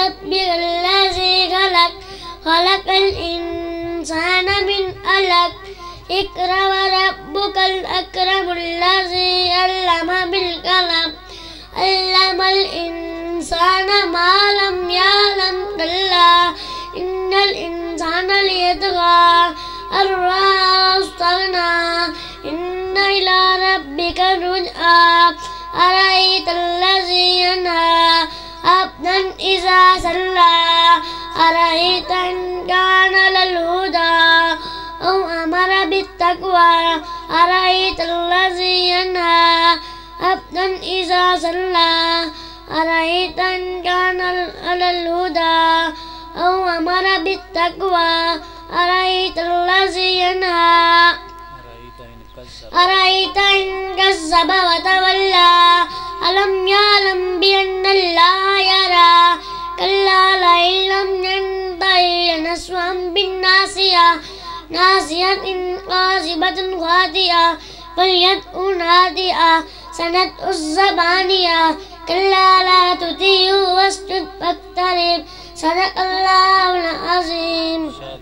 रब्बिकल्लज़ी खलक़ खलक़ल इंसाना मिन अलक़ इक़रा व रब्बुकल अकरमुल्लज़ी अल्लमा बिल क़लम अल्लमल इंसाना मा लम यअलम कल्ला इन्नल इंसाना लियतग़ा अर्रआहु इस्तग़ना इन्ना इला रब्बिका रुजआ अरअयतल्लज़ी यन्हा अब्दन इज़ा सल्ला अरअयत इन कान अलल हुदा औ अमर बित्तक़वा अरअयतल्लज़ी यन्हा अब्दन इज़ा सल्ला अरअयत इन कान अलल हुदा औ अमर बित्तक़वा अरअयतल्लज़ी यन्हा अरअयत इन कज़्ज़ब व तवल्ला अलम यअलम बिअन्नल्लाह यरा कल्ला लइन लम यंतहि लनस्फ़अन बिन्नासिया नासियतिन काज़िबतिन खातिया फल्यदउ नादिया सनदउ ज़बानिया कल्ला ला तुतिअहु वस्जुद वक़्तरिब सदक़ल्लाहुल अज़ीम।